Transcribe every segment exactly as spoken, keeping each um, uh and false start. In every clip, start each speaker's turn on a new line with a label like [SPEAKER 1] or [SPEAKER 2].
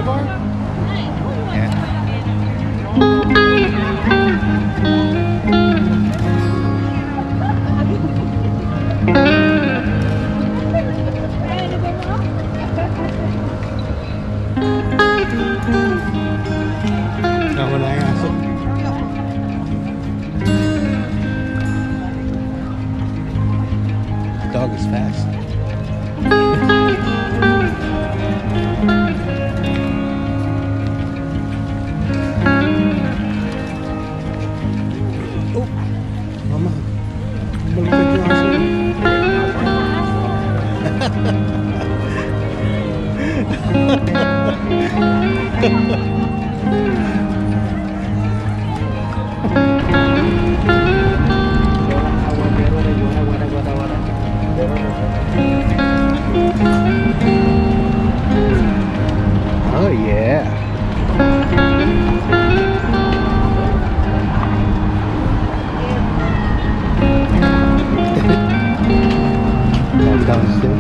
[SPEAKER 1] bar? Yeah. Ako na yung aso. The dog is fast. Oh, mama. Malapit yung aso. Oh yeah. That sounds good.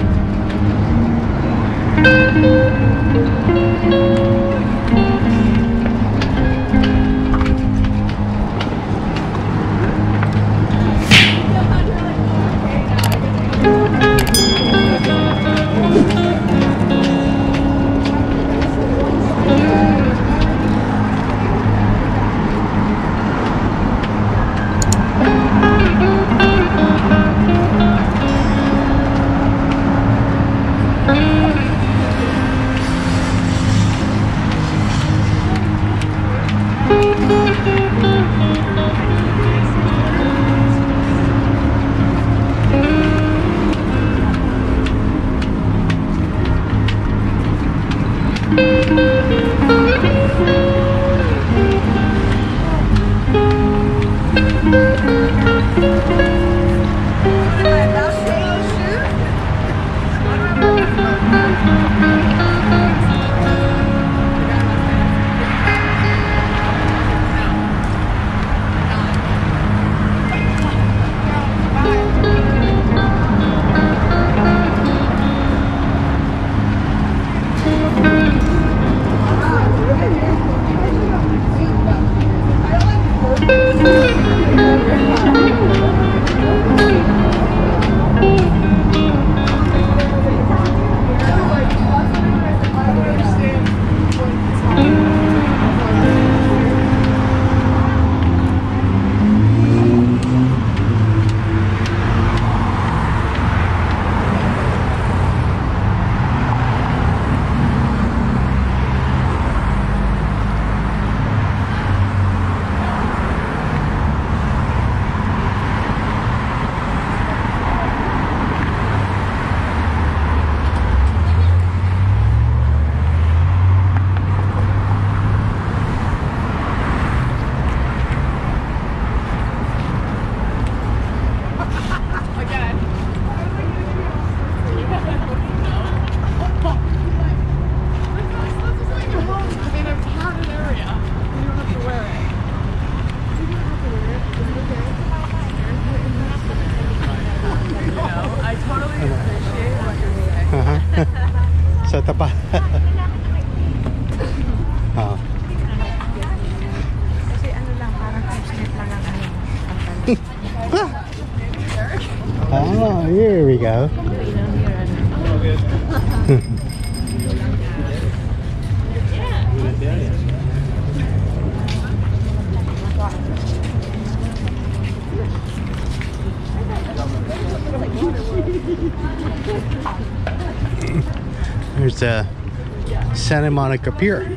[SPEAKER 1] Sa tapa. Ah.
[SPEAKER 2] Kasi ano lang, parang fishnet lang ang ano.
[SPEAKER 1] Oh, here we go. There's a Santa Monica Pier.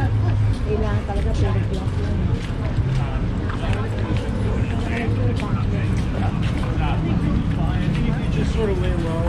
[SPEAKER 3] Just sort of lay low.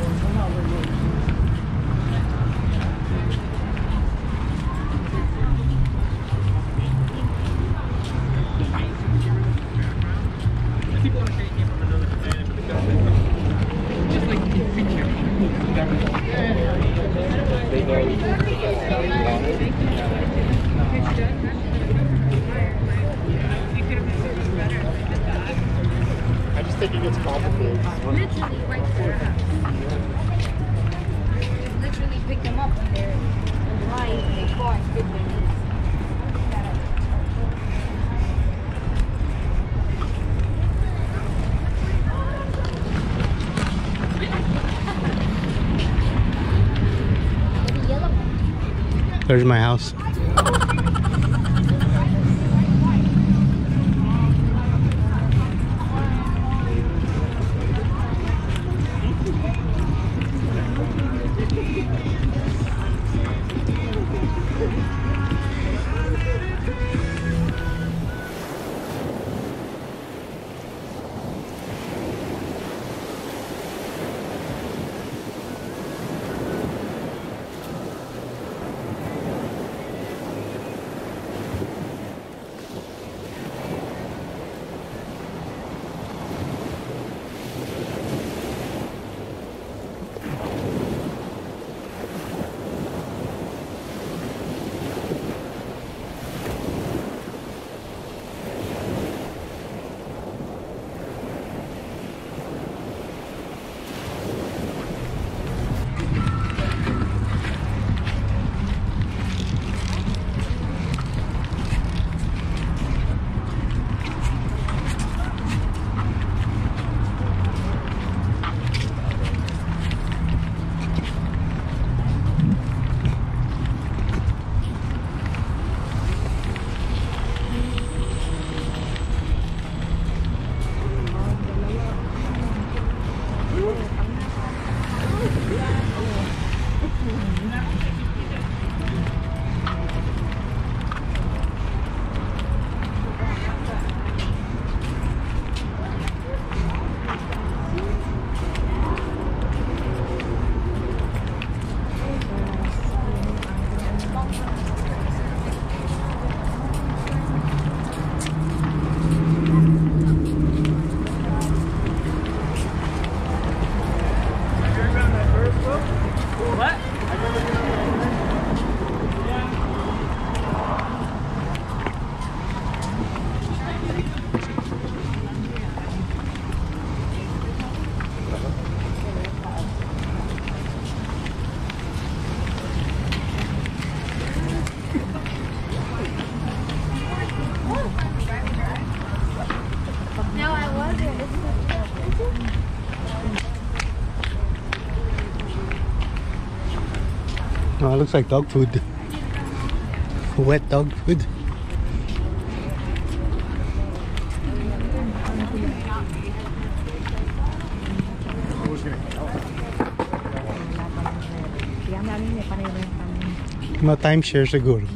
[SPEAKER 3] I just think it gets complicated.
[SPEAKER 2] Literally right there. Literally pick them up when they're alive.
[SPEAKER 1] There's my house. Oh, it looks like dog food. Wet dog food. Mga timeshare siguro.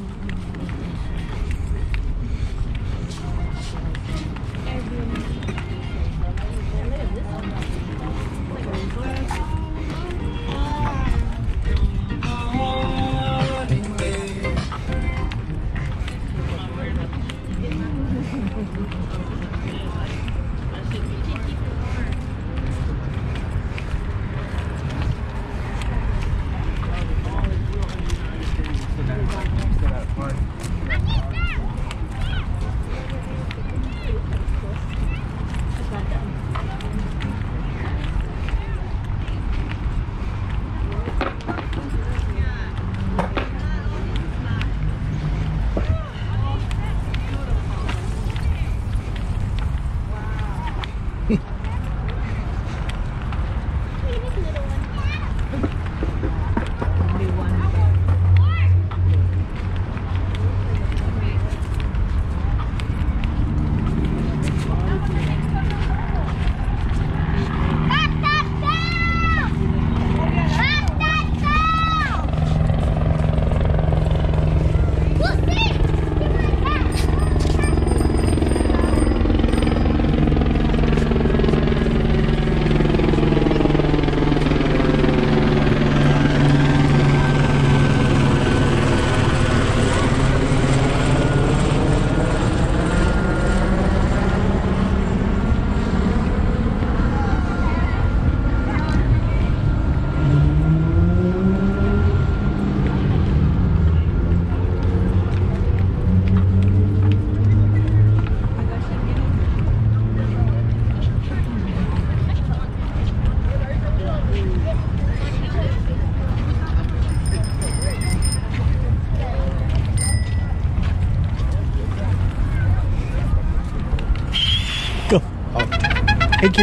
[SPEAKER 1] Thank you.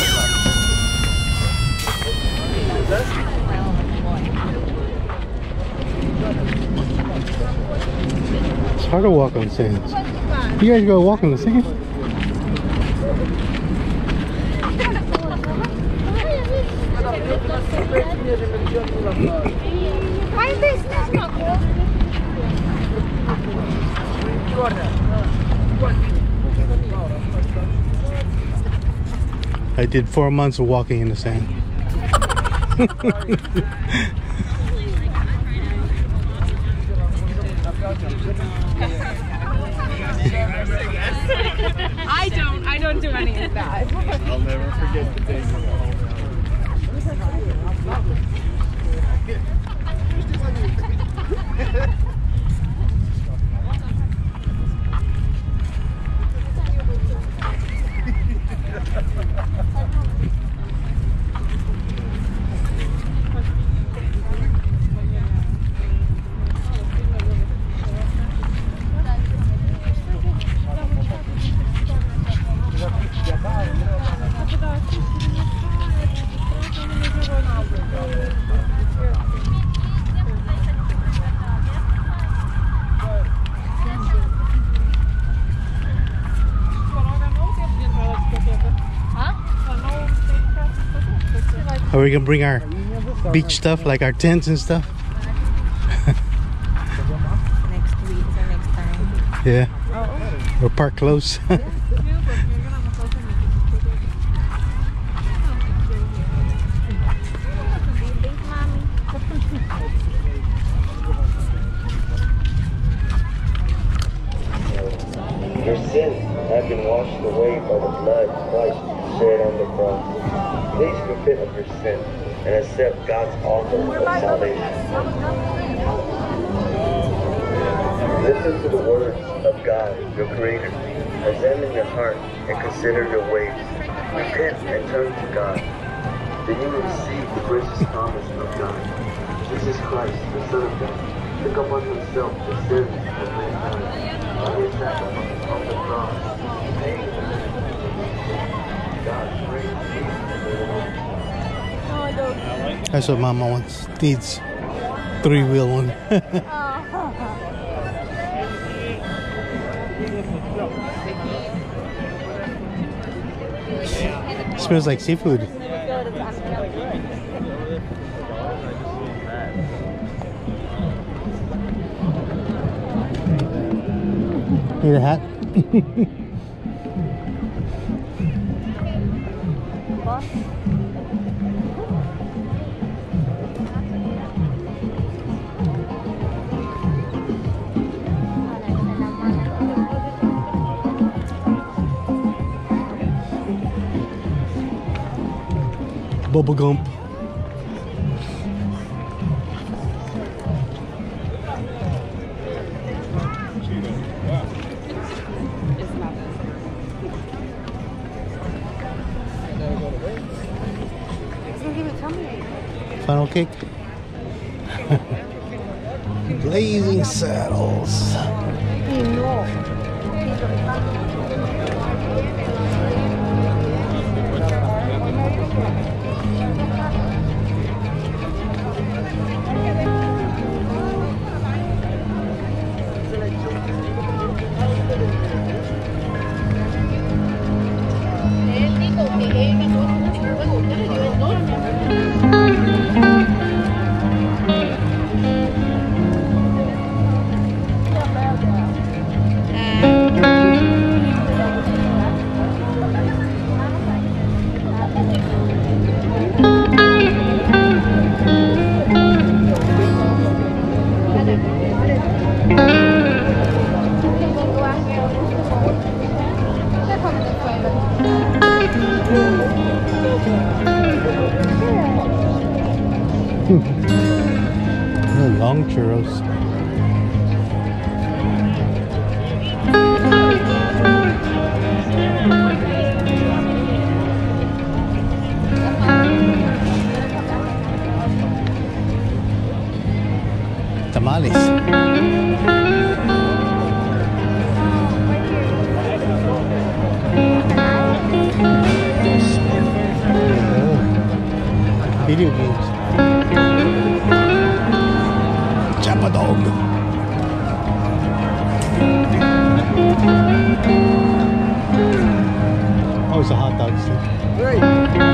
[SPEAKER 1] It's hard to walk on sands. You guys go walk on the sand?
[SPEAKER 2] Why is this not cool?
[SPEAKER 1] I did four months of walking in the sand.
[SPEAKER 2] I don't. I don't do any of that.
[SPEAKER 3] I'll never forget the day.
[SPEAKER 1] Are we gonna bring our beach stuff, like our tents and stuff?
[SPEAKER 2] Next week or next time.
[SPEAKER 1] Yeah. We're parked close.
[SPEAKER 4] Your sins have been washed away by the blood Christ shed on the cross. Please repent of your sin and accept God's offer of salvation. Listen to the words of God, your Creator. Examine your heart and consider your ways. Repent and turn to God. Then you will receive the gracious promise of God. Jesus Christ, the Son of God, took upon himself the sins of mankind by his sacrifice on the cross. Paying for them. God's great peace.
[SPEAKER 1] That's what Mama wants. Needs three-wheel one. Smells like seafood. Need a hat? Bubble gum. Funnel cake. Blazing saddles. Long churros. Tamales. video games. Chapa dog. Oh, it's a hot dog stand.